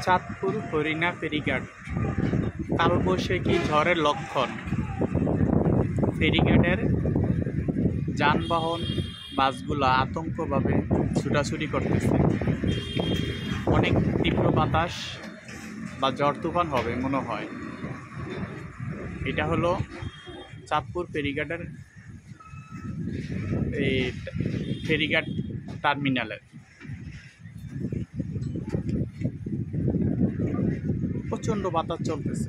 চাঁদপুর হরিণা ফেরিঘাট কালবৈশাখী ঝড়ের লক্ষণ। ফেরিঘাটের যানবাহন বাসগুলো আতঙ্কভাবে ছুটাছুটি করতেছে। অনেক তীব্র বাতাস বা ঝড় তুফান হবে মনে হয়। এটা হলো চাঁদপুর ফেরিঘাটের এই ফেরিঘাট টার্মিনালের। প্রচণ্ড বাতাস চলতেছে।